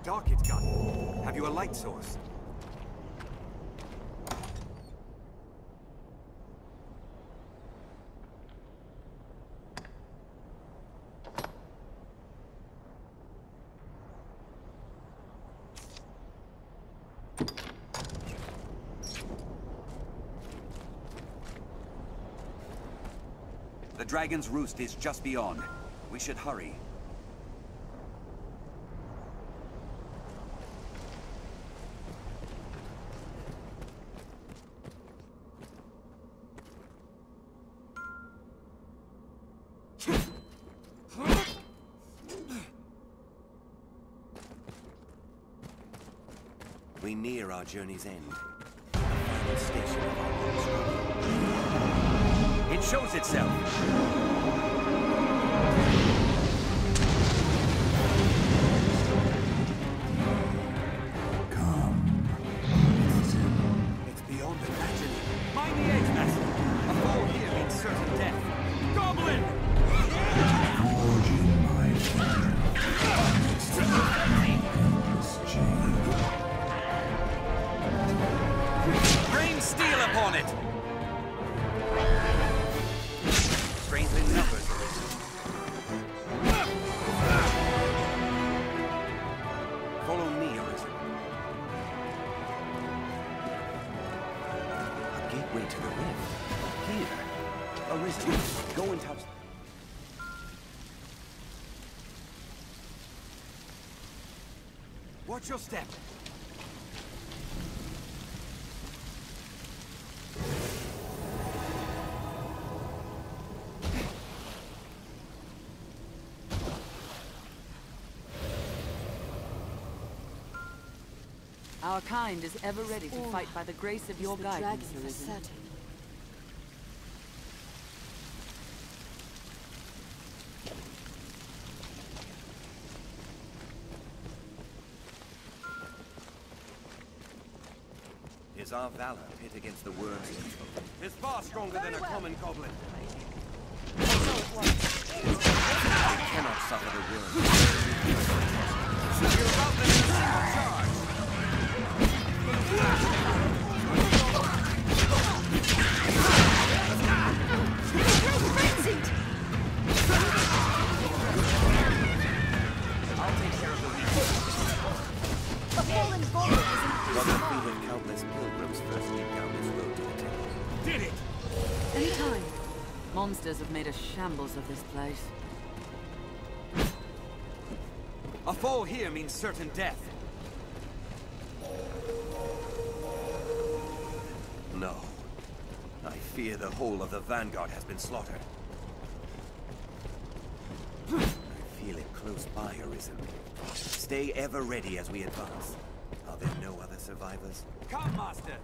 dark it's gotten. Have you a light source? The dragon's roost is just beyond. We should hurry. We near our journey's end. The final station of our long struggle. It shows itself. It's beyond imagining. Mind the edge, master. A fall here means certain death. Goblin! Forging my fire. Rain steel upon it! Strength in numbers, Arisen. Follow me, Arisen. A gateway to the rift. Here. Arisen, go and touch. Watch your step. Our kind is ever ready to fight by the grace of your guidance, Arisen. Is our valor pit against the worms? It's far stronger than a common goblin. We cannot suffer the worms. You're about them in a single charge. I'll take care of the weak. A fallen golem is What the feet of countless pilgrims first lead down this road to the temple. Did it! Anytime. Monsters have made a shambles of this place. A fall here means certain death. No. I fear the whole of the Vanguard has been slaughtered. I feel it close by, Arisen. Stay ever ready as we advance. Are there no other survivors? Come, Master!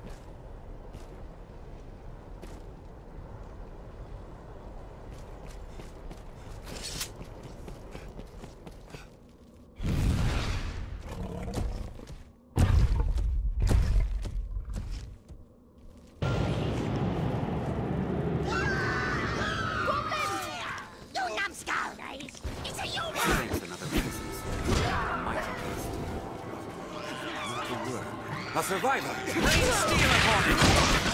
Thanks, another presence. A mighty beast. Not a worm. A survivor! Rain steel upon it!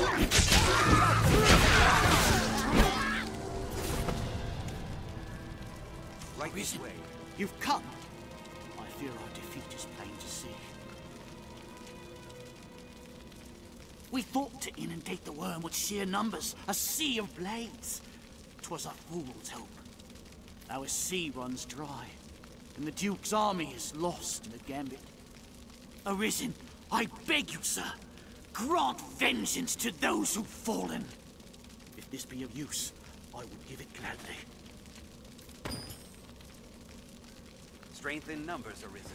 Right this way. You've come. I fear our defeat is plain to see. We fought to inundate the worm with sheer numbers, a sea of blades. 'Twas a fool's hope. Now a sea runs dry, and the Duke's army is lost in a gambit. Arisen, I beg you, sir, grant vengeance to those who've fallen. If this be of use, I will give it gladly. Strength in numbers, Arisen.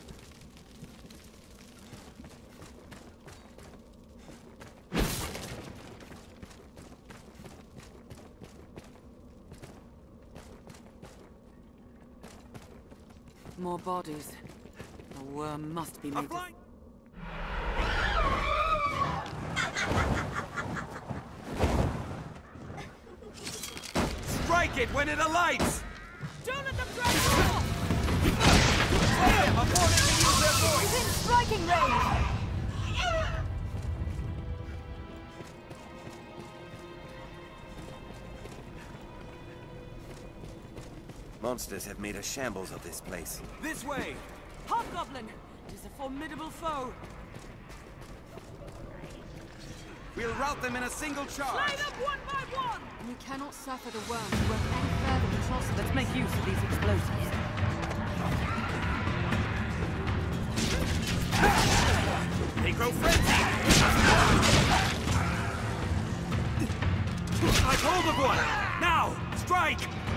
More bodies. The worm must be made. Strike it when it alights! Don't let them drag it off! Avoid it to use their Within striking range! Monsters have made a shambles of this place. This way! Hobgoblin! It is a formidable foe. We'll rout them in a single charge. Slay them one by one! We cannot suffer the worm to work any further across. Let's make use of these explosives. They grow frenzied! I've hold of one! Now! Strike!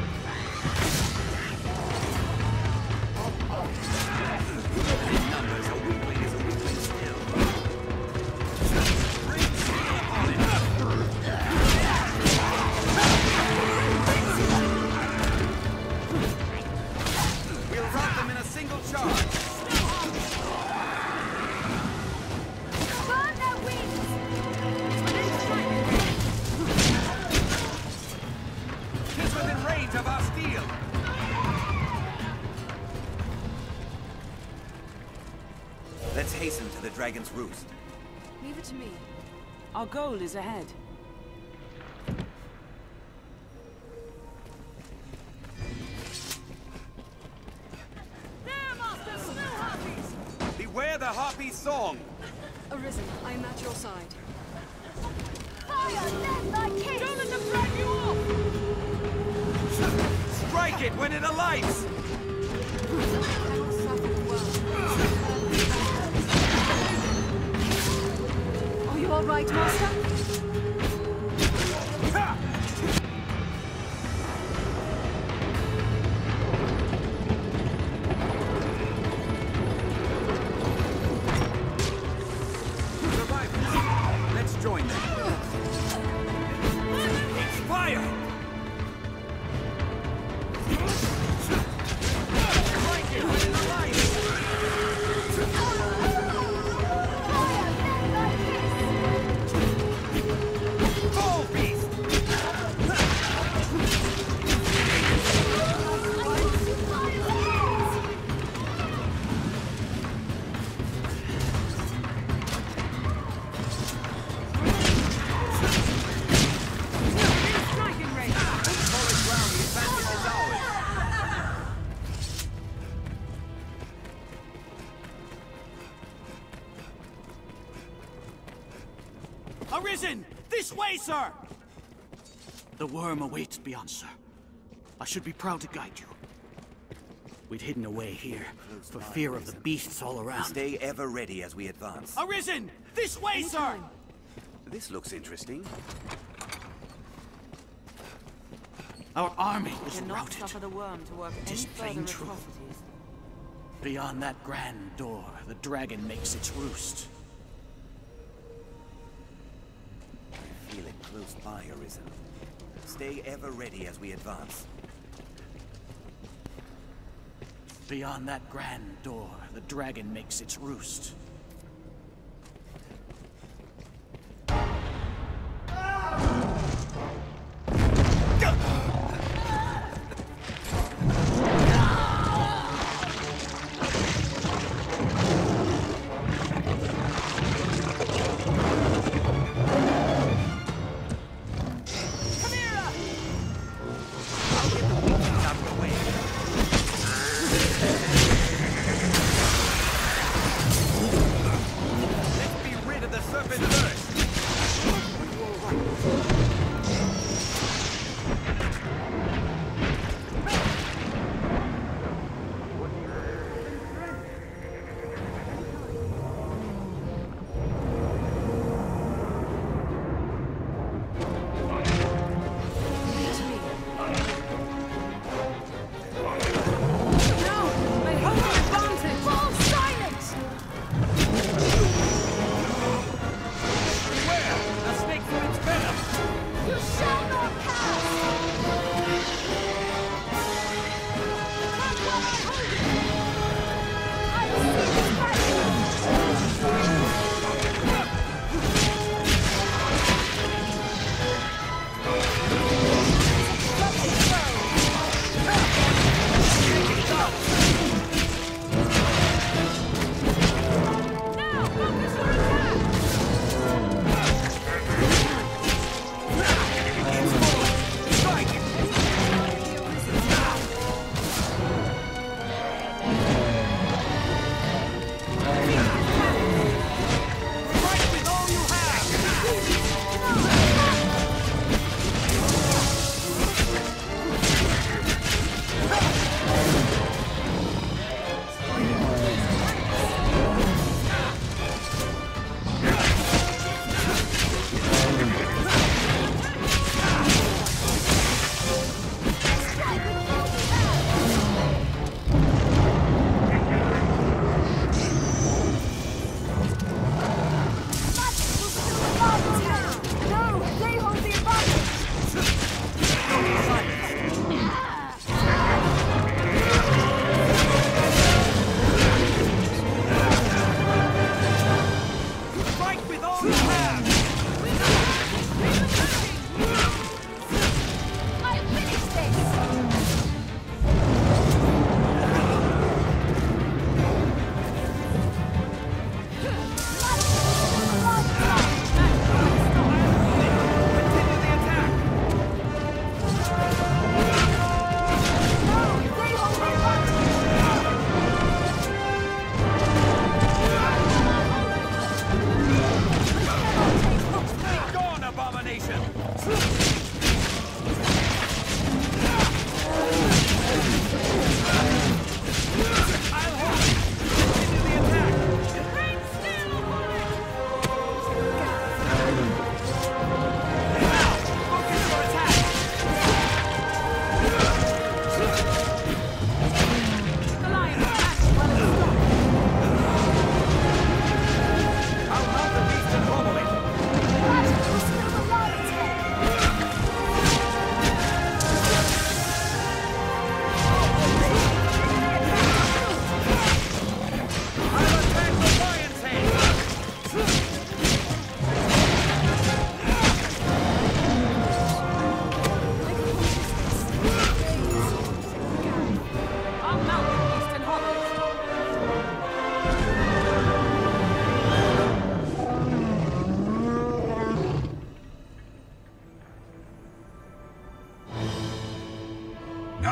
In numbers, a weakling is a weakling still. Bring steel upon it! We'll rout them in a single charge. Burn their wings! He's within range of our steel. Let's hasten to the Dragon's Roost. Leave it to me. Our goal is ahead. There, Master Snow Harpies! Beware the harpy song. Arisen, I am at your side. Fire them thy kiss! Don't let them drag you off! Strike it when it alights. Cannot suffer the worm. Are you all right, Master? Ha! Survivors, let's join them. Fire! Strike it when it alights. Fire them thy kiss! Fall beast! Striking range! Solid ground, the advantage is ours. Arisen! This way, sir! The worm awaits beyond, sir. I should be proud to guide you. We'd hidden away here, for fear of the beasts all around. Stay ever ready as we advance. Arisen! This way, sir! This looks interesting. Our army is Cannot routed. suffer the worm to work It any is plain further truth. atrocities. Beyond that grand door, the dragon makes its roost. Feel it close by, Arisen. Stay ever ready as we advance. Beyond that grand door, the dragon makes its roost. I'll get the weaklings out of the way.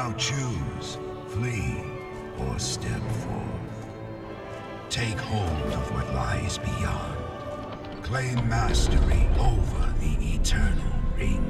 Now choose, flee, or step forth. Take hold of what lies beyond. Claim mastery over the Eternal Ring.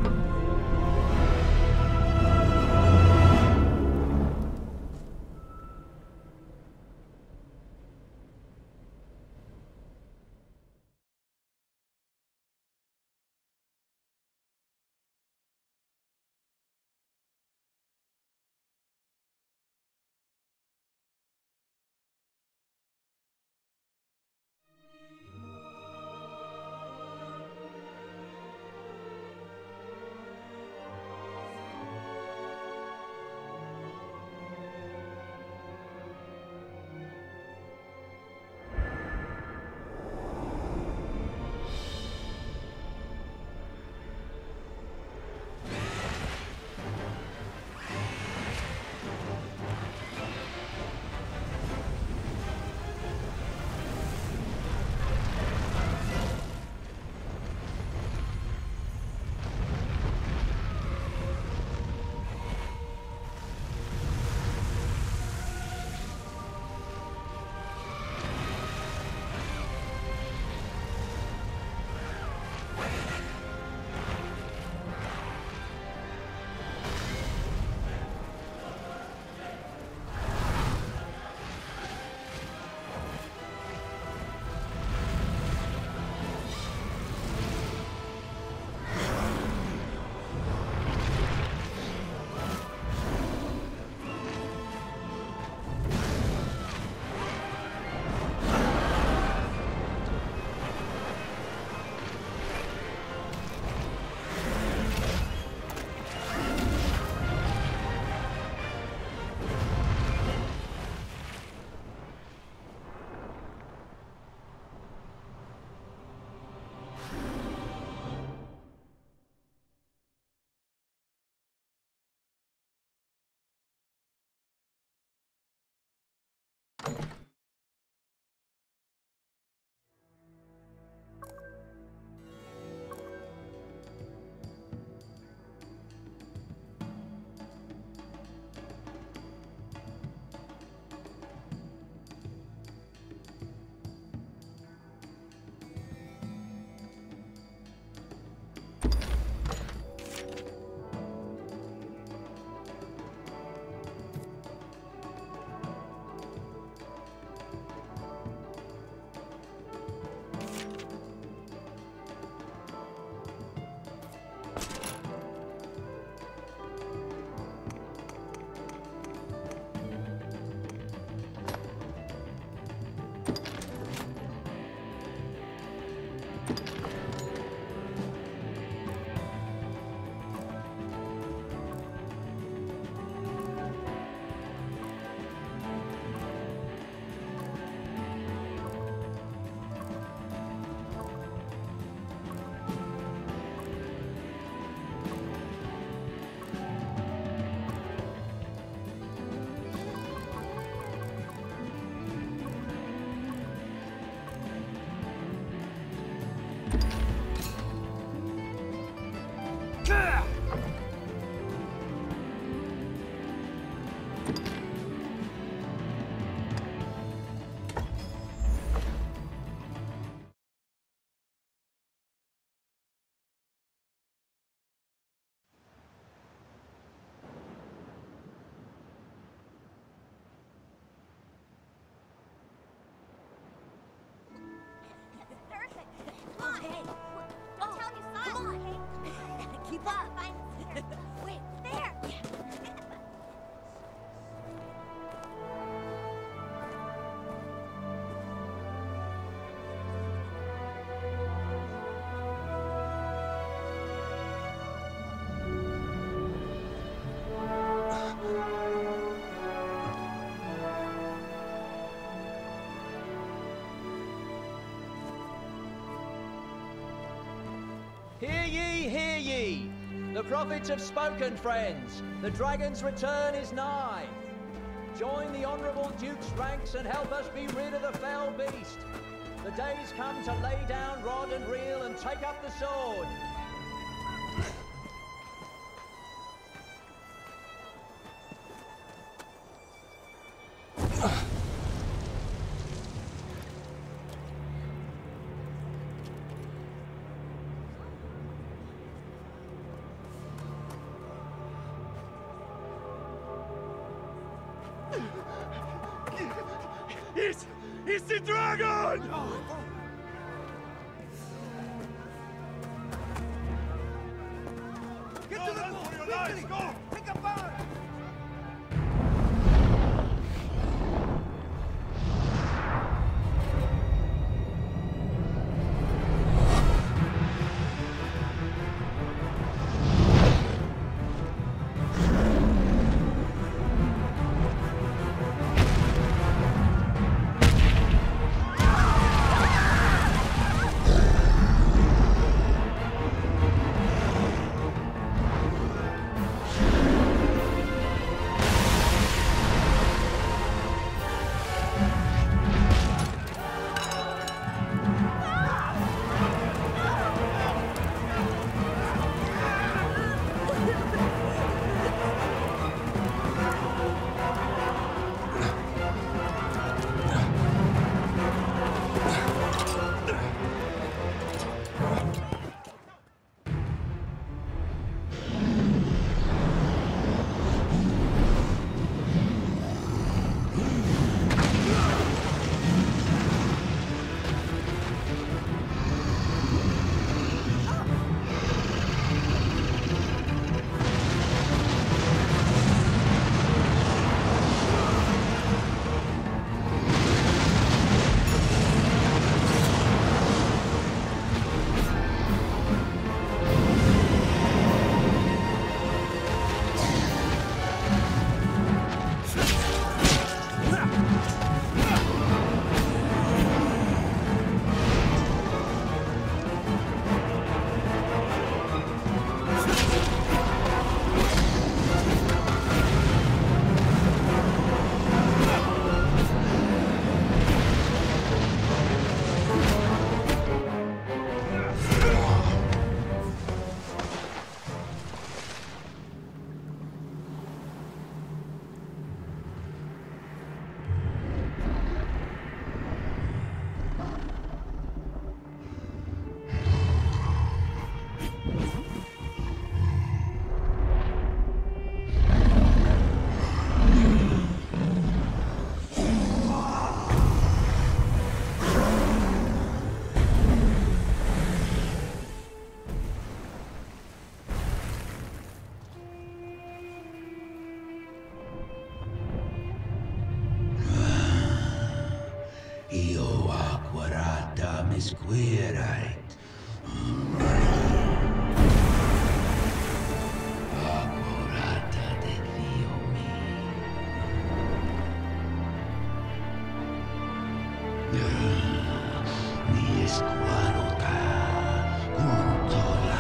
Hear ye, hear ye! The prophets have spoken, friends. The dragon's return is nigh. Join the honourable Duke's ranks and help us be rid of the fell beast. The day's come to lay down rod and reel and take up the sword. It's the dragon! Get to the wall! For your lives, go! Pick up fire! Misquirite. Accurata de Dio mi esquarota junto la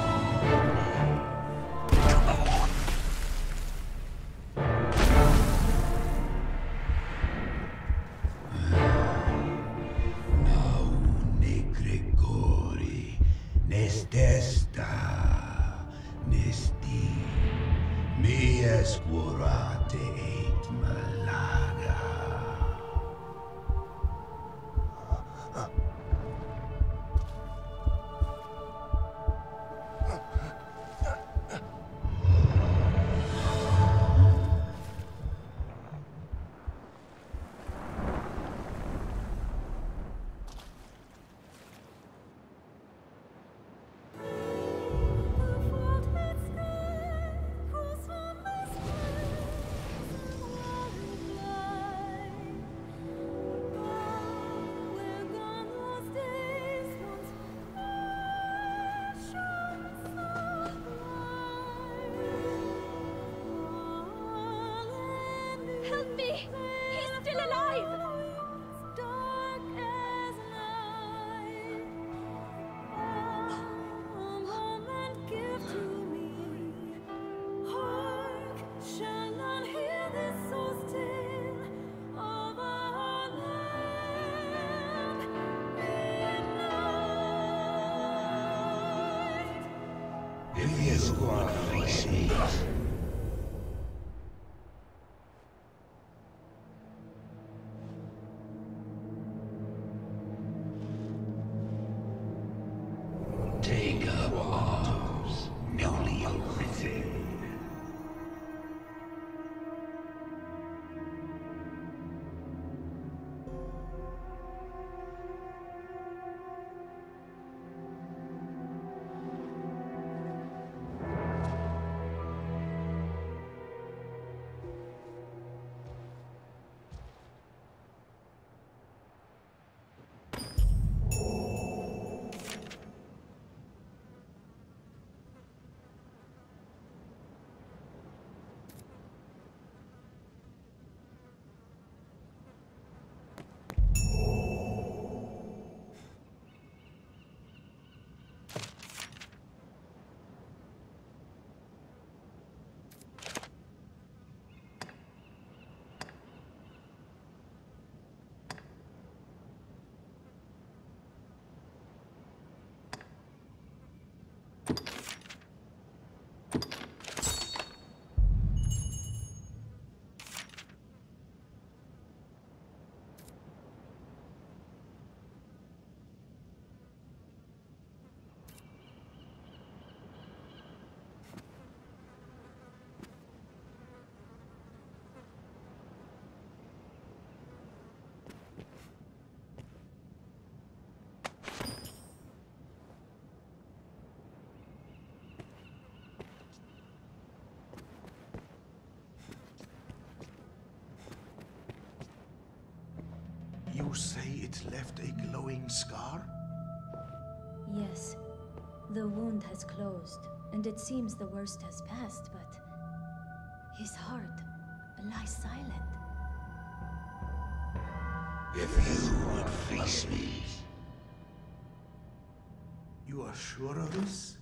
Nestesta, Nesti, mi escurate et malaga. Help me! He's still alive! If the squad sees. Take up arms, newly arisen. You say it left a glowing scar? Yes. The wound has closed, and it seems the worst has passed, but his heart lies silent. If you would face me. You are sure of this?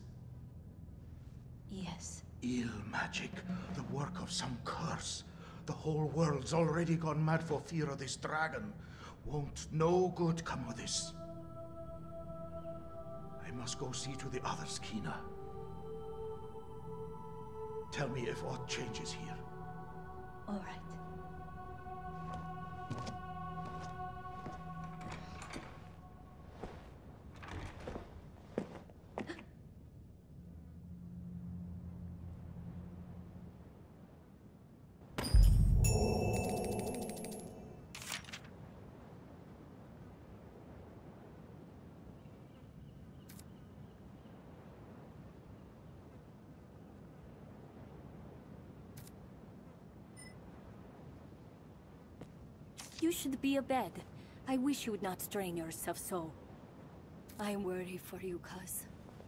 Yes. Ill magic, the work of some curse. The whole world's already gone mad for fear of this dragon. Won't no good come of this? I must go see to the others, Kina. Tell me if aught changes here. All right. You should be abed. I wish you would not strain yourself so. I am worried for you, cuz.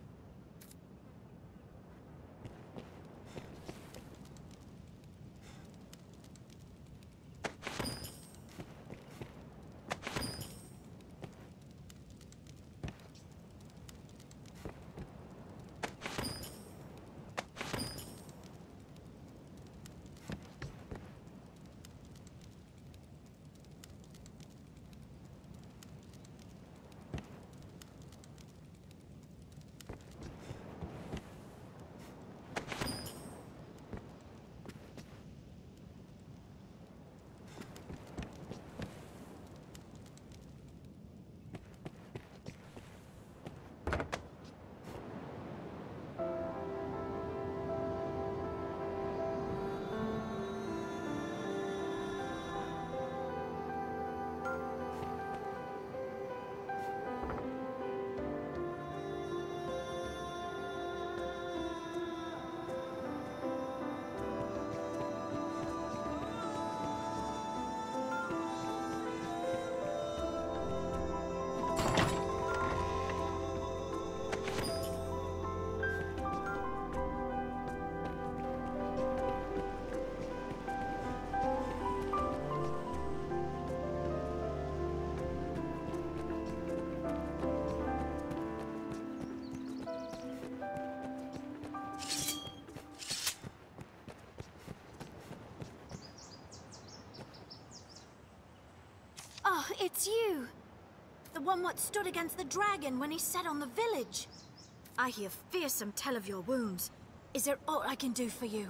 Oh, it's you! The one what stood against the dragon when he set on the village. I hear fearsome tell of your wounds. Is there aught I can do for you?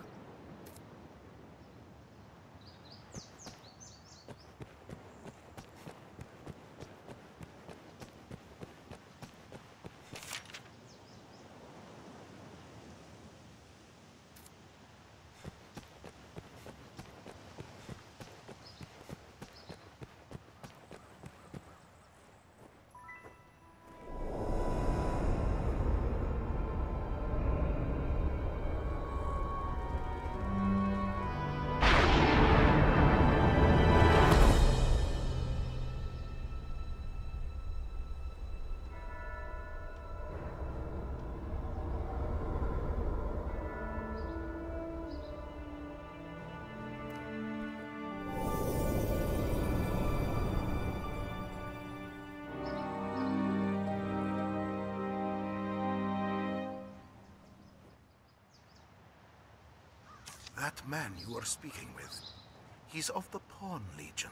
That man you are speaking with, he's of the Pawn Legion.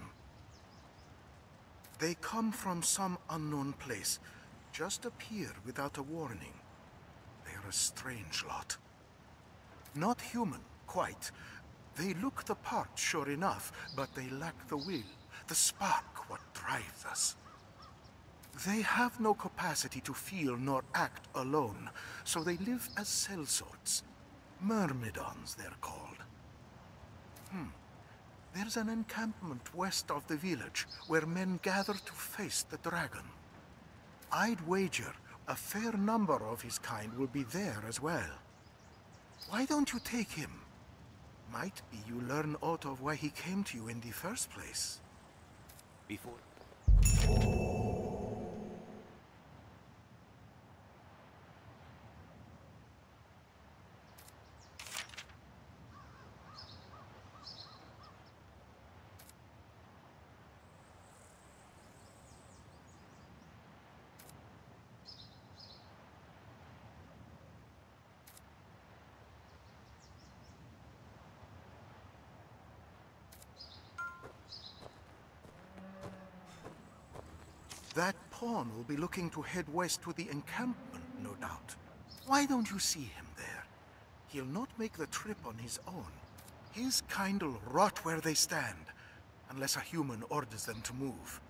They come from some unknown place, just appear without a warning. They're a strange lot. Not human, quite. They look the part, sure enough, but they lack the will, the spark what drives us. They have no capacity to feel nor act alone, so they live as sellswords. Myrmidons, they're called. There's an encampment west of the village where men gather to face the dragon. I'd wager a fair number of his kind will be there as well. Why don't you take him? Might be you learn aught of why he came to you in the first place. Before... That pawn will be looking to head west to the encampment, no doubt. Why don't you see him there? He'll not make the trip on his own. His kind'll rot where they stand, unless a human orders them to move.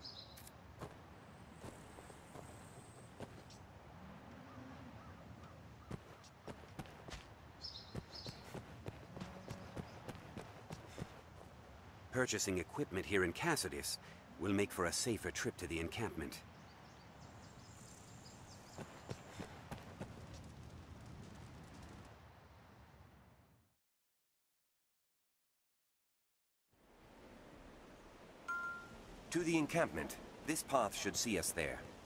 Purchasing equipment here in Cassidy will make for a safer trip to the encampment. To the encampment. This path should see us there.